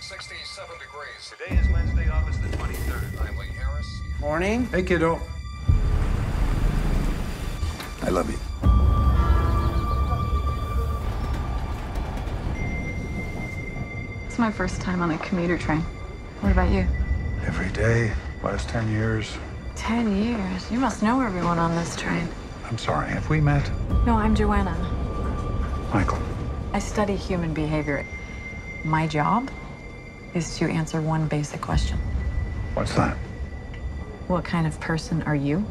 67 degrees. Today is Wednesday, August the 23rd. I'm Lee Harris. Morning. Hey, kiddo. I love you. It's my first time on a commuter train. What about you? Every day, last 10 years. 10 years? You must know everyone on this train. I'm sorry, have we met? No, I'm Joanna. Michael. I study human behavior. My job is to answer one basic question. What's that? What kind of person are you?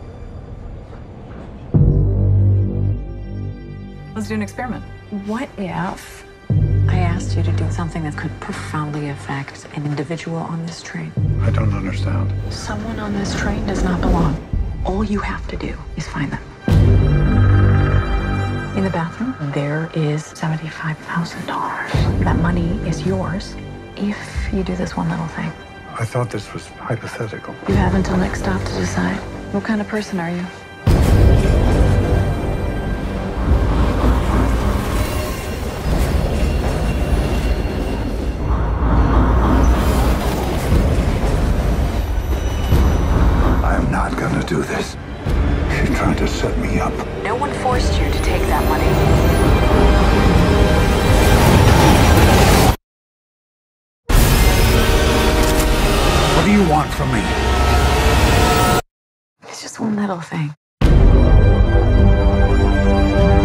Let's do an experiment. What if I asked you to do something that could profoundly affect an individual on this train? I don't understand. Someone on this train does not belong. All you have to do is find them. In the bathroom, there is $75,000. That money is yours if you do this one little thing. I thought this was hypothetical. You have until next stop to decide. What kind of person are you? I am not gonna do this. She tried to set me up. No one forced you to take that money. What do you want from me? It's just one little thing.